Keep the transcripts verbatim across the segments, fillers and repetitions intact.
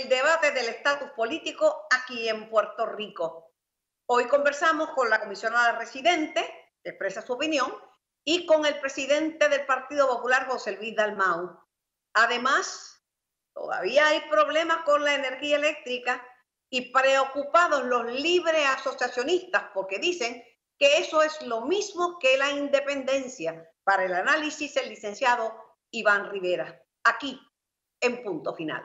el debate del estatus político aquí en Puerto Rico. Hoy conversamos con la comisionada residente, que expresa su opinión, y con el presidente del Partido Popular, José Luis Dalmau. Además, todavía hay problemas con la energía eléctrica y preocupados los libres asociacionistas porque dicen que eso es lo mismo que la independencia. Para el análisis, el licenciado Iván Rivera, aquí en Punto Final.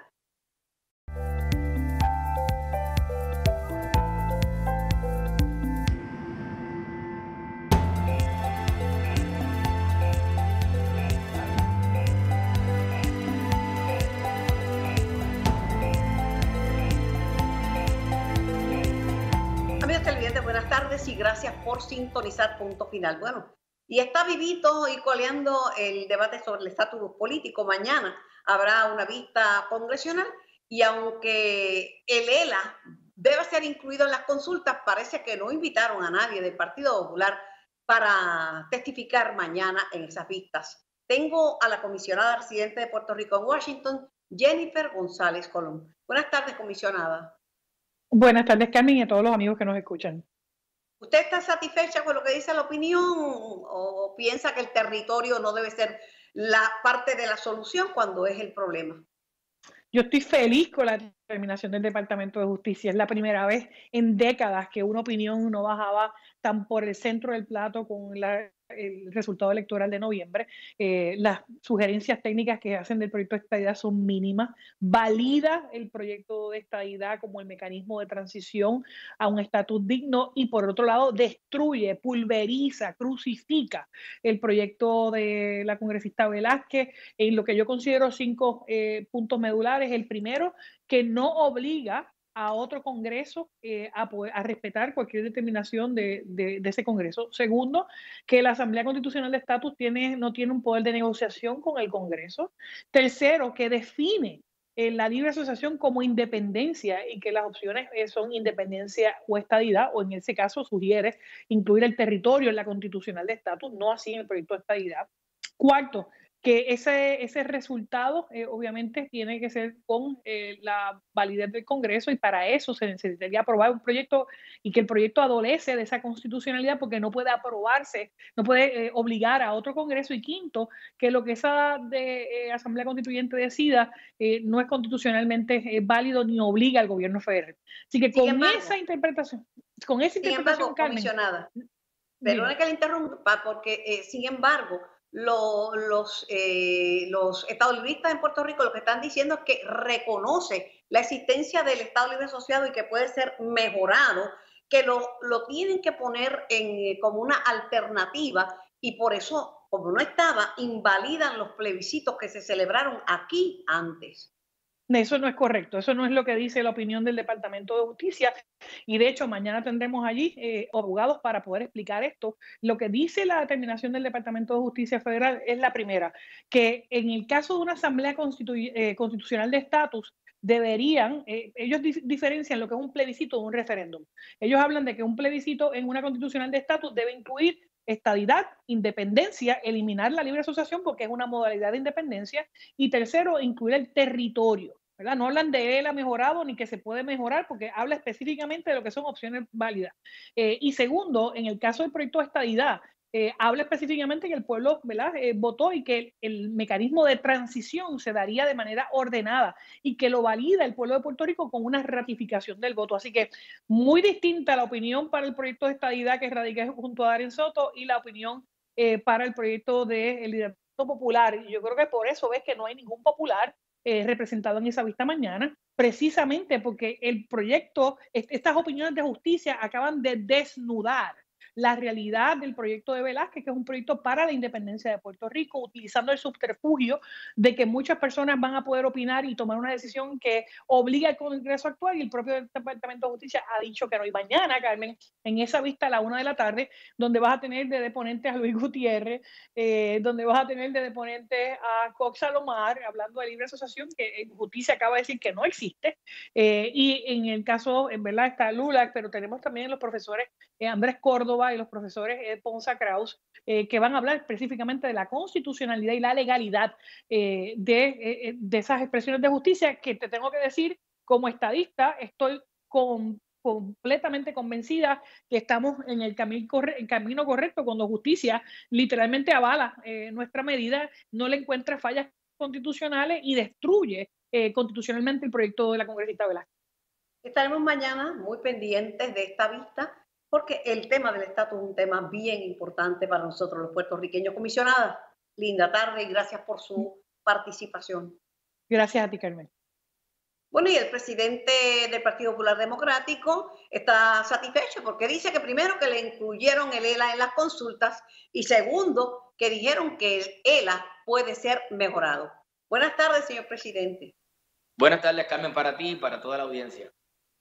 Amigos televidentes, buenas tardes y gracias por sintonizar Punto Final. Bueno, y está vivito y coleando el debate sobre el estatus político. Mañana habrá una vista congresional y aunque el E L A debe ser incluido en las consultas, parece que no invitaron a nadie del Partido Popular para testificar mañana en esas vistas. Tengo a la comisionada residente de Puerto Rico en Washington, Jennifer González Colón. Buenas tardes, comisionada. Buenas tardes, Carmen, y a todos los amigos que nos escuchan. ¿Usted está satisfecha con lo que dice la opinión o piensa que el territorio no debe ser la parte de la solución cuando es el problema? Yo estoy feliz con la determinación del Departamento de Justicia. Es la primera vez en décadas que una opinión no bajaba tan por el centro del plato con la, el resultado electoral de noviembre. Eh, las sugerencias técnicas que hacen del proyecto de estadidad son mínimas. Valida el proyecto de estadidad como el mecanismo de transición a un estatus digno y, por otro lado, destruye, pulveriza, crucifica el proyecto de la congresista Velázquez en lo que yo considero cinco eh, puntos medulares. El primero, que no obliga a otro Congreso eh, a, poder, a respetar cualquier determinación de, de, de ese Congreso. Segundo, que la Asamblea Constitucional de Estatus tiene, no tiene un poder de negociación con el Congreso. Tercero, que define eh, la libre asociación como independencia y que las opciones eh, son independencia o estadidad, o en ese caso sugiere incluir el territorio en la Constitucional de Estatus, no así en el proyecto de estadidad. Cuarto, que ese, ese resultado eh, obviamente tiene que ser con eh, la validez del Congreso y para eso se necesitaría aprobar un proyecto y que el proyecto adolece de esa constitucionalidad porque no puede aprobarse, no puede eh, obligar a otro Congreso. Y quinto, que lo que esa de, eh, Asamblea Constituyente decida eh, no es constitucionalmente eh, válido ni obliga al gobierno federal. Así que con embargo, esa interpretación, con esa interpretación, sin embargo, Carmen, comisionada, perdone que le interrumpa porque eh, sin embargo, Lo, los, eh, los Estados Libristas en Puerto Rico lo que están diciendo es que reconoce la existencia del Estado Libre Asociado y que puede ser mejorado, que lo, lo tienen que poner en, como una alternativa y por eso, como no estaba, invalidan los plebiscitos que se celebraron aquí antes. Eso no es correcto, eso no es lo que dice la opinión del Departamento de Justicia y de hecho mañana tendremos allí eh, abogados para poder explicar esto. Lo que dice la determinación del Departamento de Justicia Federal es la primera, que en el caso de una asamblea constitu eh, constitucional de estatus deberían, eh, ellos dif diferencian lo que es un plebiscito de un referéndum. Ellos hablan de que un plebiscito en una constitucional de estatus debe incluir estadidad, independencia, eliminar la libre asociación porque es una modalidad de independencia y tercero, incluir el territorio. ¿Verdad? No hablan de él ha mejorado ni que se puede mejorar porque habla específicamente de lo que son opciones válidas. Eh, y segundo, en el caso del proyecto de estadidad, eh, habla específicamente que el pueblo ¿verdad? Eh, votó y que el, el mecanismo de transición se daría de manera ordenada y que lo valida el pueblo de Puerto Rico con una ratificación del voto. Así que muy distinta la opinión para el proyecto de estadidad que radica junto a Darren Soto y la opinión eh, para el proyecto del de liderato popular. Y yo creo que por eso ves que no hay ningún popular Eh, representado en esa vista mañana, precisamente porque el proyecto, est estas opiniones de justicia acaban de desnudar la realidad del proyecto de Velázquez, que es un proyecto para la independencia de Puerto Rico, utilizando el subterfugio de que muchas personas van a poder opinar y tomar una decisión que obliga al Congreso a actuar, y el propio Departamento de Justicia ha dicho que no. Y mañana, Carmen, en esa vista a la una de la tarde, donde vas a tener de deponentes a Luis Gutiérrez, eh, donde vas a tener de deponentes a Cox Salomar, hablando de libre asociación, que en Justicia acaba de decir que no existe, eh, y en el caso, en verdad, está Lula, pero tenemos también los profesores eh, Andrés Córdoba y los profesores eh, Ponza Kraus, eh, que van a hablar específicamente de la constitucionalidad y la legalidad eh, de, eh, de esas expresiones de justicia que te tengo que decir como estadista estoy con, completamente convencida que estamos en el camino, corre, el camino correcto cuando justicia literalmente avala eh, nuestra medida, no le encuentra fallas constitucionales y destruye eh, constitucionalmente el proyecto de la congresista Velázquez. Estaremos mañana muy pendientes de esta vista porque el tema del estatus es un tema bien importante para nosotros los puertorriqueños. Comisionada, linda tarde y gracias por su participación. Gracias a ti, Carmen. Bueno, y el presidente del Partido Popular Democrático está satisfecho porque dice que primero que le incluyeron el E L A en las consultas y segundo que dijeron que el E L A puede ser mejorado. Buenas tardes, señor presidente. Buenas tardes, Carmen, para ti y para toda la audiencia.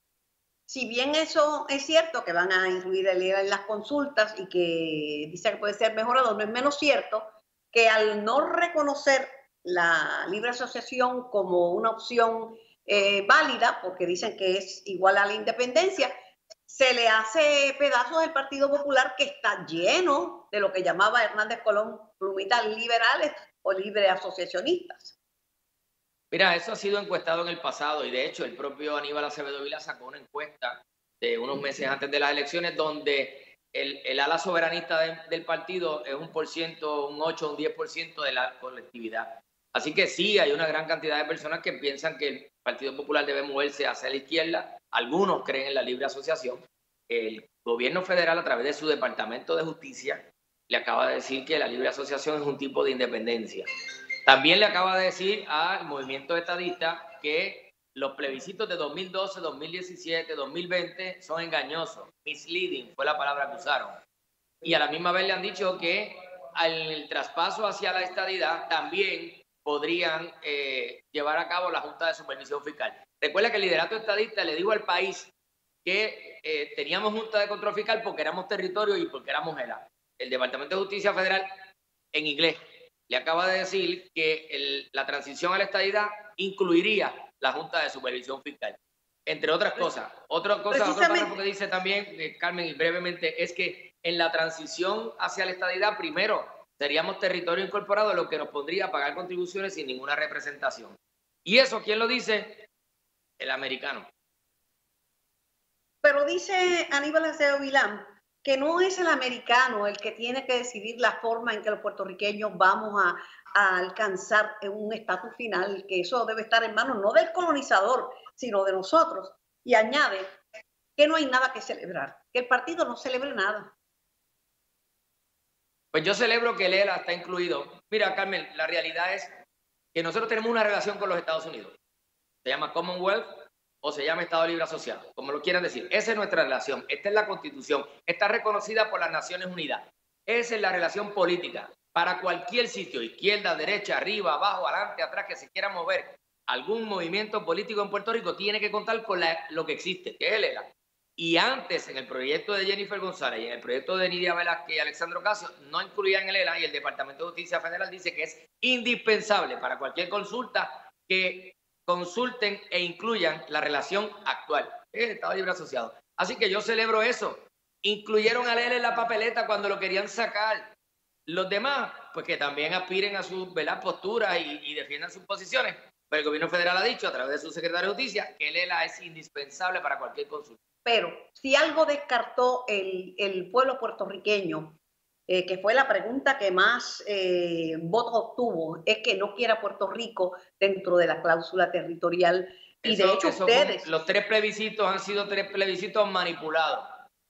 Si bien eso es cierto que van a incluir el E L A en las consultas y que dice que puede ser mejorado, no es menos cierto que al no reconocer la libre asociación como una opción Eh, válida, porque dicen que es igual a la independencia, se le hace pedazos al Partido Popular que está lleno de lo que llamaba Hernández Colón plumitas liberales o libre asociacionistas. Mira, eso ha sido encuestado en el pasado y de hecho el propio Aníbal Acevedo Vilá sacó una encuesta de unos meses antes de las elecciones donde el, el ala soberanista de, del partido es un por ciento, un ocho, un diez por ciento de la colectividad. Así que sí, hay una gran cantidad de personas que piensan que el Partido Popular debe moverse hacia la izquierda. Algunos creen en la libre asociación. El gobierno federal, a través de su Departamento de Justicia, le acaba de decir que la libre asociación es un tipo de independencia. También le acaba de decir al movimiento estadista que los plebiscitos de dos mil doce, dos mil diecisiete, dos mil veinte son engañosos. Misleading fue la palabra que usaron. Y a la misma vez le han dicho que al traspaso hacia la estadidad también podrían eh, llevar a cabo la Junta de Supervisión Fiscal. Recuerda que el liderato estadista le dijo al país que eh, teníamos Junta de Control Fiscal porque éramos territorio y porque éramos E L A. El Departamento de Justicia Federal, en inglés, le acaba de decir que el, la transición a la estadidad incluiría la Junta de Supervisión Fiscal. Entre otras cosas. Otra cosa, otro párrafo que dice también, eh, Carmen, y brevemente, es que en la transición hacia la estadidad, primero, seríamos territorio incorporado, lo que nos pondría a pagar contribuciones sin ninguna representación. ¿Y eso quién lo dice? El americano. Pero dice Aníbal Acevedo Vilá que no es el americano el que tiene que decidir la forma en que los puertorriqueños vamos a, a alcanzar un estatus final, que eso debe estar en manos no del colonizador, sino de nosotros. Y añade que no hay nada que celebrar, que el partido no celebre nada. Pues yo celebro que el E L A está incluido. Mira, Carmen, la realidad es que nosotros tenemos una relación con los Estados Unidos. Se llama Commonwealth o se llama Estado Libre Asociado, como lo quieran decir. Esa es nuestra relación. Esta es la Constitución. Está reconocida por las Naciones Unidas. Esa es la relación política. Para cualquier sitio, izquierda, derecha, arriba, abajo, adelante, atrás, que se quiera mover algún movimiento político en Puerto Rico, tiene que contar con la, lo que existe, que es el E L A. Y antes, en el proyecto de Jennifer González y en el proyecto de Nidia Velázquez y Alexandre Ocasio, no incluían el E L A y el Departamento de Justicia Federal dice que es indispensable para cualquier consulta que consulten e incluyan la relación actual, el Estado Libre Asociado. Así que yo celebro eso. Incluyeron al E L A en la papeleta cuando lo querían sacar. Los demás, pues que también aspiren a sus, ¿verdad?, posturas y, y defiendan sus posiciones. Pero el gobierno federal ha dicho a través de su secretario de Justicia que el E L A es indispensable para cualquier consulta. Pero si algo descartó el, el pueblo puertorriqueño, eh, que fue la pregunta que más eh, votos obtuvo, es que no quiera Puerto Rico dentro de la cláusula territorial. Y eso, de hecho ustedes... Fue, los tres plebiscitos han sido tres plebiscitos manipulados.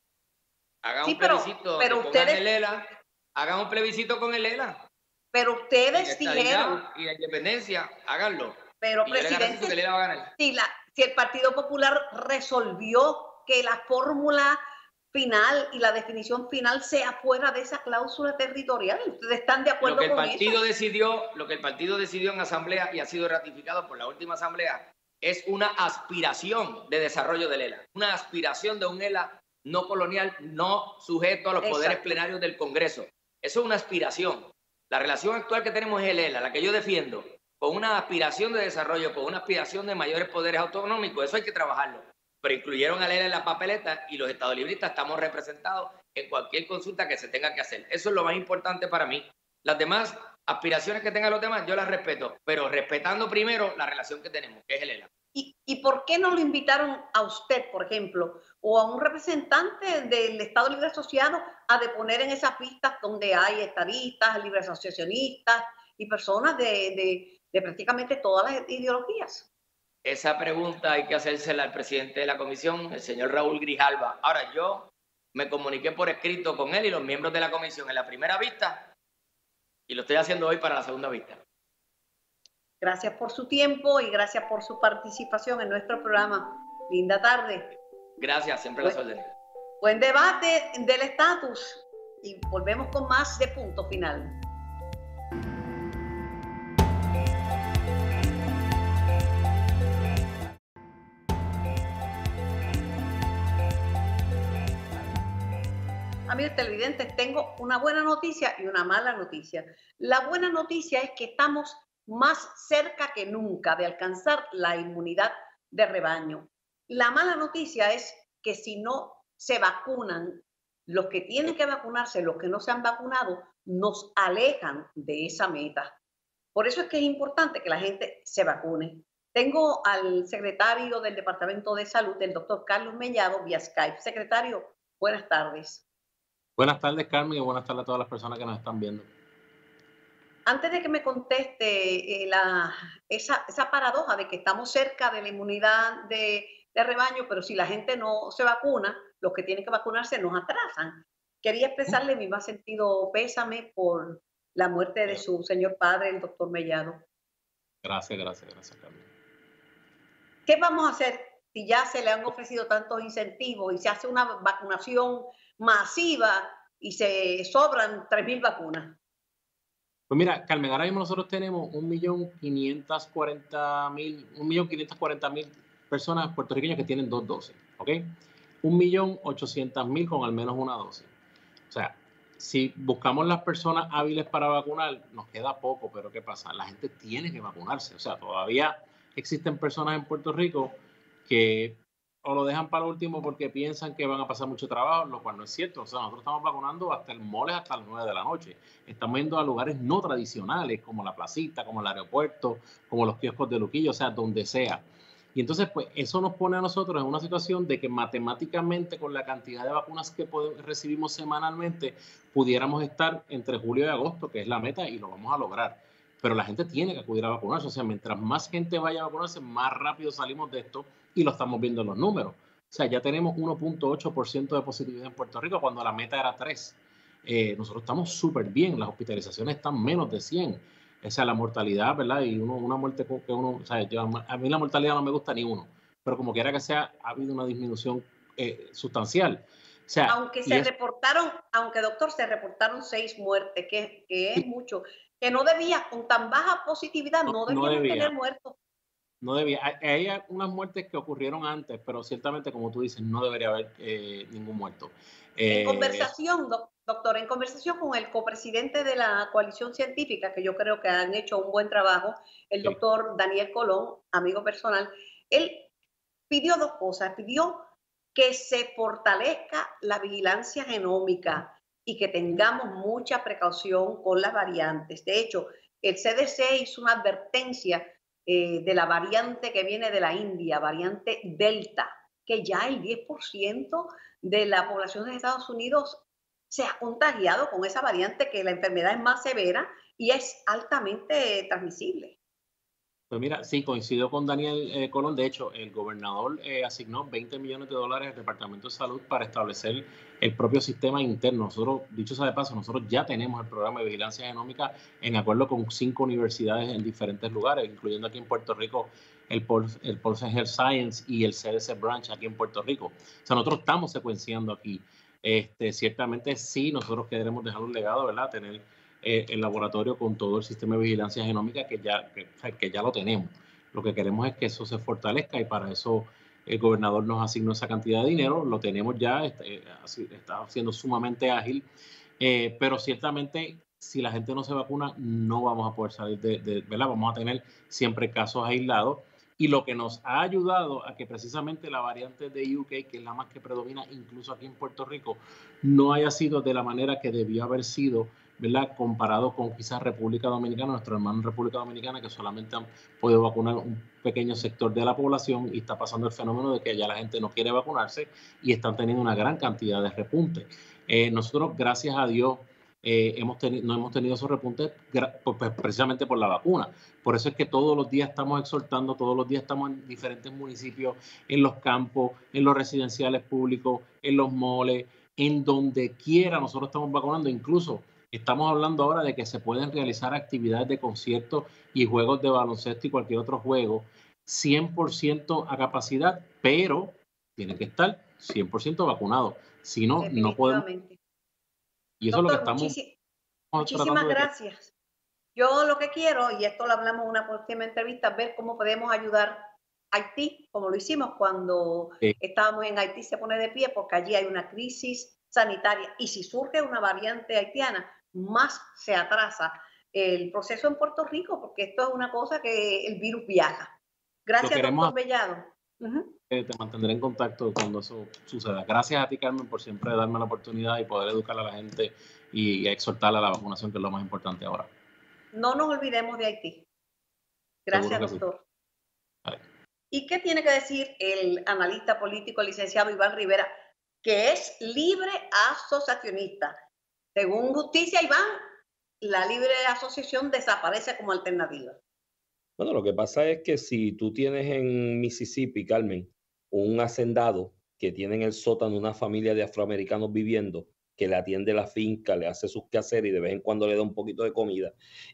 Hagan sí, un plebiscito pero, pero donde ustedes, pongan el E L A, hagan un plebiscito con el E L A. Pero ustedes dijeron... Y la independencia, háganlo. Pero, y presidente, que el E L A va a ganar. Si, la, si el Partido Popular resolvió que la fórmula final y la definición final sea fuera de esa cláusula territorial, ¿ustedes están de acuerdo lo que el con partido eso? Decidió, lo que el partido decidió en asamblea y ha sido ratificado por la última asamblea es una aspiración de desarrollo del E L A, una aspiración de un E L A no colonial, no sujeto a los Exacto. poderes plenarios del Congreso. Eso es una aspiración. La relación actual que tenemos es el E L A, la que yo defiendo, con una aspiración de desarrollo, con una aspiración de mayores poderes autonómicos. Eso hay que trabajarlo. Pero incluyeron al E L A en la papeleta y los estadolibristas estamos representados en cualquier consulta que se tenga que hacer. Eso es lo más importante para mí. Las demás aspiraciones que tengan los demás, yo las respeto, pero respetando primero la relación que tenemos, que es el E L A. ¿Y, ¿Y por qué no lo invitaron a usted, por ejemplo, o a un representante del Estado Libre Asociado a deponer en esas pistas donde hay estadistas, libres asociacionistas y personas de, de, de prácticamente todas las ideologías? Esa pregunta hay que hacérsela al presidente de la comisión, el señor Raúl Grijalva. Ahora, yo me comuniqué por escrito con él y los miembros de la comisión en la primera vista y lo estoy haciendo hoy para la segunda vista. Gracias por su tiempo y gracias por su participación en nuestro programa. Linda tarde. Gracias, siempre las órdenes. Buen debate del estatus y volvemos con más de Punto Final. Amigos televidentes, tengo una buena noticia y una mala noticia. La buena noticia es que estamos más cerca que nunca de alcanzar la inmunidad de rebaño. La mala noticia es que si no se vacunan, los que tienen que vacunarse, los que no se han vacunado, nos alejan de esa meta. Por eso es que es importante que la gente se vacune. Tengo al secretario del Departamento de Salud, el doctor Carlos Mellado, vía Skype. Secretario, buenas tardes. Buenas tardes, Carmen, y buenas tardes a todas las personas que nos están viendo. Antes de que me conteste eh, la, esa, esa paradoja de que estamos cerca de la inmunidad de, de rebaño, pero si la gente no se vacuna, los que tienen que vacunarse nos atrasan. Quería expresarle mi más sentido pésame por la muerte de su señor padre, el doctor Mellado. Gracias, gracias, gracias, Carmen. ¿Qué vamos a hacer si ya se le han ofrecido tantos incentivos y se hace una vacunación masiva y se sobran tres mil vacunas? Pues mira, Carmen, ahora mismo nosotros tenemos un millón quinientos cuarenta mil personas puertorriqueñas que tienen dos dosis, ¿ok? un millón ochocientos mil con al menos una dosis. O sea, si buscamos las personas hábiles para vacunar, nos queda poco, pero ¿qué pasa? La gente tiene que vacunarse. O sea, todavía existen personas en Puerto Rico que o lo dejan para lo último porque piensan que van a pasar mucho trabajo, lo cual no es cierto. O sea, nosotros estamos vacunando hasta el mall hasta las nueve de la noche. Estamos yendo a lugares no tradicionales como la placita, como el aeropuerto, como los kioscos de Luquillo, o sea, donde sea. Y entonces, pues, eso nos pone a nosotros en una situación de que matemáticamente, con la cantidad de vacunas que podemos, recibimos semanalmente, pudiéramos estar entre julio y agosto, que es la meta, y lo vamos a lograr. Pero la gente tiene que acudir a vacunarse. O sea, mientras más gente vaya a vacunarse, más rápido salimos de esto, y lo estamos viendo en los números. O sea, ya tenemos uno punto ocho por ciento de positividad en Puerto Rico cuando la meta era tres. Eh, nosotros estamos súper bien, las hospitalizaciones están menos de cien. O sea, la mortalidad, ¿verdad? Y uno, una muerte que uno, o sea, yo, a mí la mortalidad no me gusta ni uno, pero como quiera que sea, ha habido una disminución eh, sustancial. O sea, aunque se es, reportaron, aunque doctor, se reportaron seis muertes, que, que es mucho, que no debía, con tan baja positividad, no, no debíamos no debía. tener muertos. No debía. Hay, hay unas muertes que ocurrieron antes, pero ciertamente, como tú dices, no debería haber eh, ningún muerto. Eh, en conversación, doctor, en conversación con el copresidente de la coalición científica, que yo creo que han hecho un buen trabajo, el doctor Daniel Colón, amigo personal, él pidió dos cosas. Pidió que se fortalezca la vigilancia genómica y que tengamos mucha precaución con las variantes. De hecho, el C D C hizo una advertencia Eh, de la variante que viene de la India, variante Delta, que ya el diez por ciento de la población de Estados Unidos se ha contagiado con esa variante, que la enfermedad es más severa y es altamente transmisible. Pues mira, sí, coincido con Daniel eh, Colón. De hecho, el gobernador eh, asignó veinte millones de dólares al Departamento de Salud para establecer el propio sistema interno. Nosotros, dicho sea de paso, nosotros ya tenemos el programa de vigilancia genómica en acuerdo con cinco universidades en diferentes lugares, incluyendo aquí en Puerto Rico el Pulse, el Pulse Health Science y el C D C Branch aquí en Puerto Rico. O sea, nosotros estamos secuenciando aquí. Este, ciertamente sí, nosotros queremos dejar un legado, ¿verdad? Tener Eh, el laboratorio con todo el sistema de vigilancia genómica que ya, que, que ya lo tenemos. Lo que queremos es que eso se fortalezca y para eso el gobernador nos asignó esa cantidad de dinero, lo tenemos ya, está, está siendo sumamente ágil, eh, pero ciertamente si la gente no se vacuna no vamos a poder salir de, de, ¿verdad? Vamos a tener siempre casos aislados y lo que nos ha ayudado a que precisamente la variante de U K, que es la más que predomina incluso aquí en Puerto Rico, no haya sido de la manera que debió haber sido ¿verdad? Comparado con quizás República Dominicana, nuestros hermanos en República Dominicana, que solamente han podido vacunar un pequeño sector de la población, y está pasando el fenómeno de que ya la gente no quiere vacunarse y están teniendo una gran cantidad de repuntes. Eh, nosotros, gracias a Dios, eh, hemos tenido, no hemos tenido esos repuntes pues, precisamente por la vacuna. Por eso es que todos los días estamos exhortando, todos los días estamos en diferentes municipios, en los campos, en los residenciales públicos, en los moles, en donde quiera nosotros estamos vacunando. Incluso estamos hablando ahora de que se pueden realizar actividades de conciertos y juegos de baloncesto y cualquier otro juego cien por ciento a capacidad, pero tiene que estar cien por ciento vacunado. Si no, no podemos. Y eso Doctor, es lo que estamos muchísimas, muchísimas gracias. De... Yo lo que quiero, y esto lo hablamos en una próxima entrevista, ver cómo podemos ayudar a Haití, como lo hicimos cuando sí. estábamos en Haití, se pone de pie, porque allí hay una crisis sanitaria. Y si surge una variante haitiana, más se atrasa el proceso en Puerto Rico, porque esto es una cosa que el virus viaja. Gracias, queremos... doctor Bellado. Uh-huh. Te mantendré en contacto cuando eso suceda. Gracias a ti, Carmen, por siempre darme la oportunidad y poder educar a la gente y exhortarla a la vacunación, que es lo más importante ahora. No nos olvidemos de Haití. Gracias, doctor. Sí. Vale. ¿Y qué tiene que decir el analista político, el licenciado Iván Rivera, que es libre asociacionista? Según Justicia, Iván, la libre asociación desaparece como alternativa. Bueno, lo que pasa es que si tú tienes en Mississippi, Carmen, un hacendado que tiene en el sótano una familia de afroamericanos viviendo, que le atiende la finca, le hace sus quehaceres y de vez en cuando le da un poquito de comida,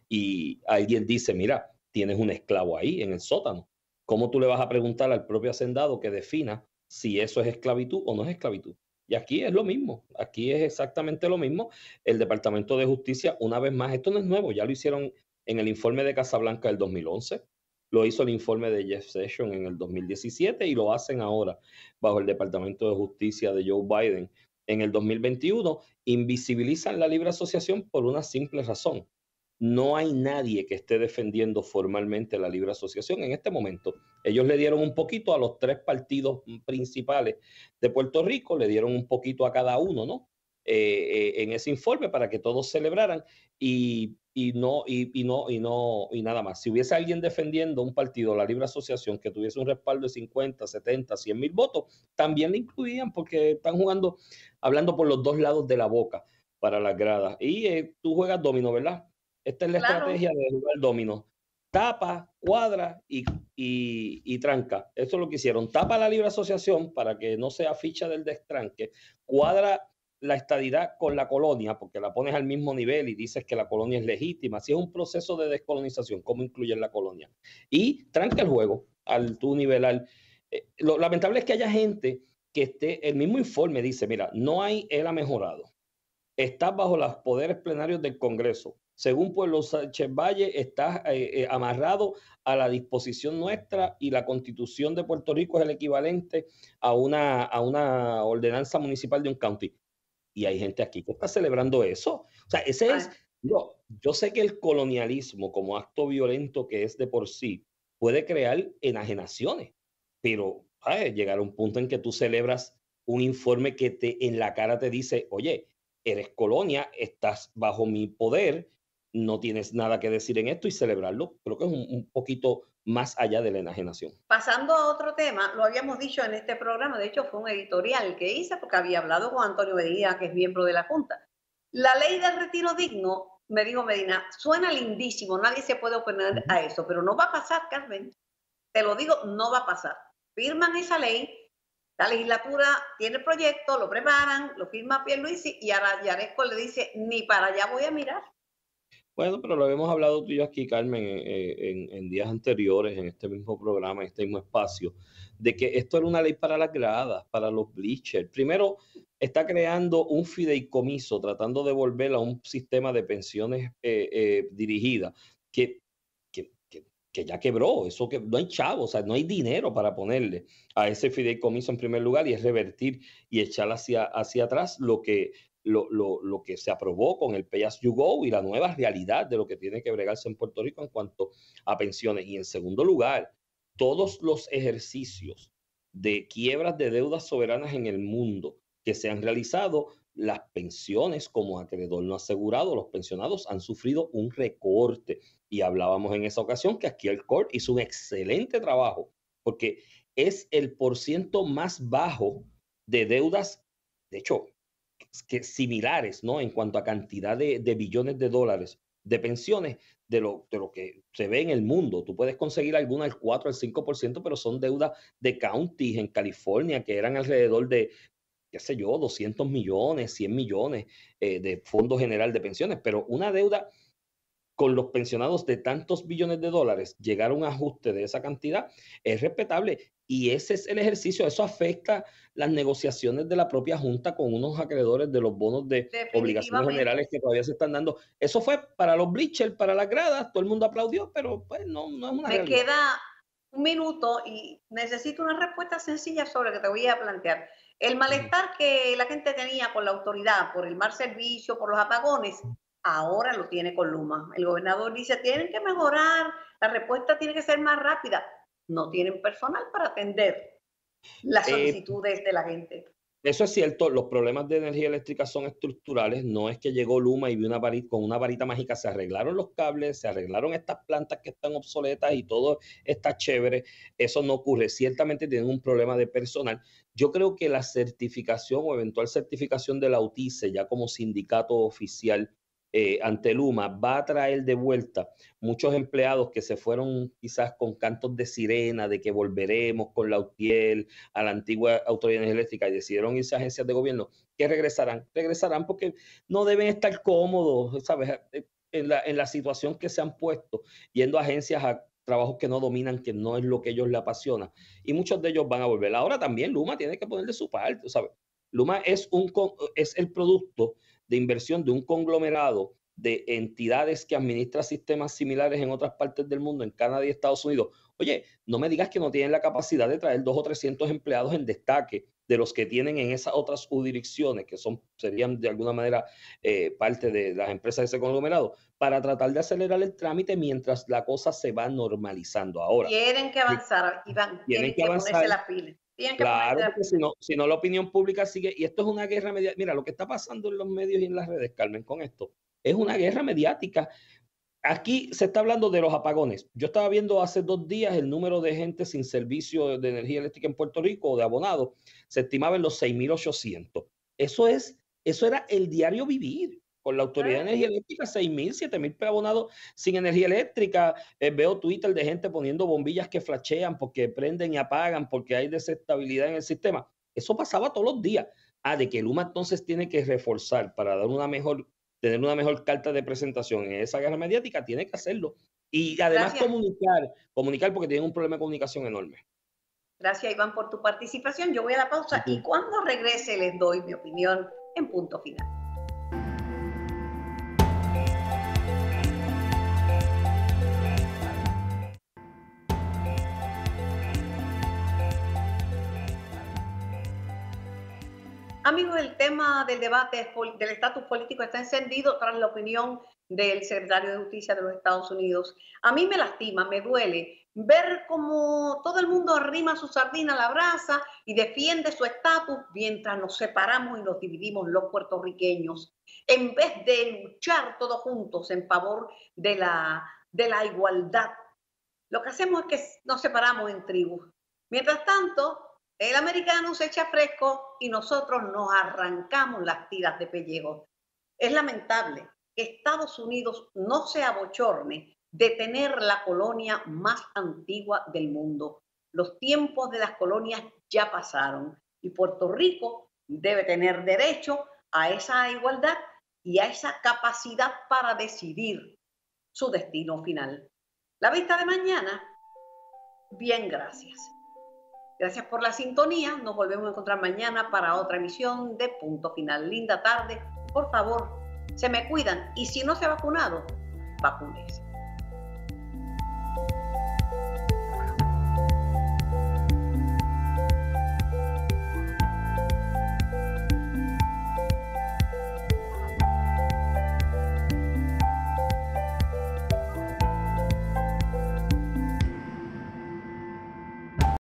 y alguien dice, mira, tienes un esclavo ahí en el sótano, ¿cómo tú le vas a preguntar al propio hacendado que defina si eso es esclavitud o no es esclavitud? Y aquí es lo mismo, aquí es exactamente lo mismo. El Departamento de Justicia, una vez más, esto no es nuevo, ya lo hicieron en el informe de Casablanca del dos mil once, lo hizo el informe de Jeff Sessions en el dos mil diecisiete y lo hacen ahora bajo el Departamento de Justicia de Joe Biden en el dos mil veintiuno, invisibilizan la libre asociación por una simple razón. No hay nadie que esté defendiendo formalmente la libre asociación en este momento. Ellos le dieron un poquito a los tres partidos principales de Puerto Rico, le dieron un poquito a cada uno, ¿no? Eh, eh, en ese informe para que todos celebraran y, y, no, y, y, no, y, no, y nada más. Si hubiese alguien defendiendo un partido, la libre asociación, que tuviese un respaldo de cincuenta, setenta, cien mil votos, también le incluían porque están jugando, hablando por los dos lados de la boca para las gradas. Y eh, tú juegas dominó, ¿verdad? Esta es la claro. estrategia de jugar dominó. Tapa, cuadra y, y, y tranca. Eso es lo que hicieron. Tapa la libre asociación para que no sea ficha del destranque. Cuadra la estadidad con la colonia, porque la pones al mismo nivel y dices que la colonia es legítima. Si es un proceso de descolonización, ¿cómo incluyen la colonia? Y tranca el juego al tú nivelar. Eh, lo lamentable es que haya gente que esté, el mismo informe dice, mira, no hay, él ha mejorado. Estás bajo los poderes plenarios del Congreso. Según Pueblo Sánchez Valle, estás eh, eh, amarrado a la disposición nuestra y la Constitución de Puerto Rico es el equivalente a una, a una ordenanza municipal de un county. Y hay gente aquí que está celebrando eso. O sea, ese es... Yo, yo sé que el colonialismo, como acto violento que es de por sí, puede crear enajenaciones. Pero ¿sabes? Llegar a un punto en que tú celebras un informe que te en la cara te dice, oye, eres colonia, estás bajo mi poder, no tienes nada que decir en esto y celebrarlo. Creo que es un, un poquito más allá de la enajenación. Pasando a otro tema, lo habíamos dicho en este programa, de hecho fue un editorial que hice porque había hablado con Antonio Medina, que es miembro de la Junta. La ley del retiro digno, me dijo Medina, suena lindísimo, nadie se puede oponer a eso, pero no va a pasar, Carmen. Te lo digo, no va a pasar. Firman esa ley, la legislatura tiene el proyecto, lo preparan, lo firma Pierluisi y ahora Yaresco le dice, ni para allá voy a mirar. Bueno, pero lo habíamos hablado tú y yo aquí, Carmen, eh, en, en días anteriores, en este mismo programa, en este mismo espacio, de que esto era una ley para las gradas, para los bleachers. Primero, está creando un fideicomiso, tratando de volver a un sistema de pensiones eh, eh, dirigidas, que, que, que, que ya quebró, eso que no hay chavo, o sea, no hay dinero para ponerle a ese fideicomiso en primer lugar y es revertir y echar hacia, hacia atrás lo que... Lo, lo, lo que se aprobó con el Pay As You Go y la nueva realidad de lo que tiene que bregarse en Puerto Rico en cuanto a pensiones. Y en segundo lugar, todos los ejercicios de quiebras de deudas soberanas en el mundo que se han realizado las pensiones como acreedor no asegurado, los pensionados han sufrido un recorte. Y hablábamos en esa ocasión que aquí el Court hizo un excelente trabajo, porque es el porciento más bajo de deudas, de hecho, que similares, ¿no? En cuanto a cantidad de, de billones de dólares de pensiones, de lo, de lo que se ve en el mundo. Tú puedes conseguir alguna al cuatro, al cinco por ciento, pero son deudas de counties en California que eran alrededor de, qué sé yo, doscientos millones, cien millones eh, de Fondo General de Pensiones, pero una deuda con los pensionados de tantos billones de dólares, llegar a un ajuste de esa cantidad es respetable. Y ese es el ejercicio. Eso afecta las negociaciones de la propia Junta con unos acreedores de los bonos de obligaciones generales que todavía se están dando. Eso fue para los bleachers, para las gradas, todo el mundo aplaudió, pero pues no, no es una Me realidad. queda un minuto y necesito una respuesta sencilla sobre lo que te voy a plantear. El malestar que la gente tenía con la autoridad por el mal servicio, por los apagones, ahora lo tiene con Luma. El gobernador dice, tienen que mejorar, la respuesta tiene que ser más rápida. No tienen personal para atender las solicitudes eh, de la gente. Eso es cierto, los problemas de energía eléctrica son estructurales, no es que llegó Luma y vio una varita, con una varita mágica se arreglaron los cables, se arreglaron estas plantas que están obsoletas y todo está chévere. Eso no ocurre, ciertamente tienen un problema de personal. Yo creo que la certificación o eventual certificación de la UTICE ya como sindicato oficial Eh, ante Luma va a traer de vuelta muchos empleados que se fueron quizás con cantos de sirena de que volveremos con la UTIEL a la antigua Autoridad Eléctrica y decidieron irse a agencias de gobierno, que regresarán, regresarán porque no deben estar cómodos, ¿sabes? En la, en la situación que se han puesto, yendo a agencias a trabajos que no dominan, que no es lo que ellos les apasiona, y muchos de ellos van a volver. Ahora también Luma tiene que poner de su parte, ¿sabes? Luma es, un, es el producto de inversión de un conglomerado de entidades que administra sistemas similares en otras partes del mundo, en Canadá y Estados Unidos. Oye, no me digas que no tienen la capacidad de traer dos o trescientos empleados en destaque de los que tienen en esas otras jurisdicciones, que son, serían de alguna manera eh, parte de las empresas de ese conglomerado, para tratar de acelerar el trámite mientras la cosa se va normalizando. Ahora, tienen que avanzar, Iván, tienen, tienen que, que avanzar, ponerse las pilas. Claro, porque si no, si no la opinión pública sigue, y esto es una guerra mediática. Mira, lo que está pasando en los medios y en las redes, Carmen, con esto, es una guerra mediática. Aquí se está hablando de los apagones. Yo estaba viendo hace dos días el número de gente sin servicio de energía eléctrica en Puerto Rico, de abonados, se estimaba en los seis mil ochocientos. Eso es, eso era el diario vivir. Con la Autoridad de Energía Eléctrica, seis mil, siete mil abonados sin energía eléctrica. Eh, veo Twitter de gente poniendo bombillas que flashean porque prenden y apagan porque hay desestabilidad en el sistema. Eso pasaba todos los días. Ah, de que Luma entonces tiene que reforzar para dar una mejor, tener una mejor carta de presentación en esa guerra mediática, tiene que hacerlo. Y además Gracias. comunicar, comunicar porque tienen un problema de comunicación enorme. Gracias, Iván, por tu participación. Yo voy a la pausa uh-huh. y cuando regrese les doy mi opinión en Punto Final. Amigos, el tema del debate del estatus político está encendido tras la opinión del secretario de Justicia de los Estados Unidos. A mí me lastima, me duele ver cómo todo el mundo arrima su sardina a la brasa y defiende su estatus mientras nos separamos y nos dividimos los puertorriqueños, en vez de luchar todos juntos en favor de la, de la igualdad. Lo que hacemos es que nos separamos en tribus. Mientras tanto, el americano se echa fresco y nosotros nos arrancamos las tiras de pellejo. Es lamentable que Estados Unidos no se abochorne de tener la colonia más antigua del mundo. Los tiempos de las colonias ya pasaron y Puerto Rico debe tener derecho a esa igualdad y a esa capacidad para decidir su destino final. La vista de mañana, bien, gracias. Gracias por la sintonía. Nos volvemos a encontrar mañana para otra emisión de Punto Final. Linda tarde. Por favor, se me cuidan. Y si no se ha vacunado, vacúnese.